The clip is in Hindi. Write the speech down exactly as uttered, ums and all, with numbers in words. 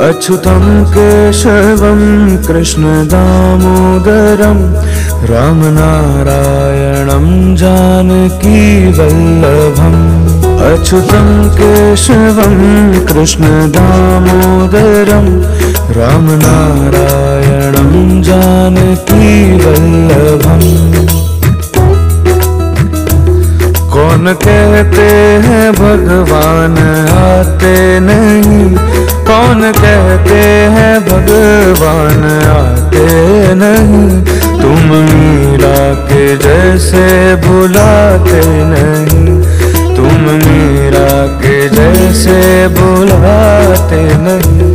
अच्युतं केशवं कृष्णदामोदरं रामनारायणं जानकीवल्लभम्। अच्युतं केशवं कृष्णदामोदरं रामनारायणं जानकीवल्लभम्। कौन कहते हैं भगवान आते नहीं, कौन कहते हैं भगवान आते नहीं। तुम मीरा के जैसे बुलाते नहीं, तुम मीरा के जैसे बुलाते नहीं।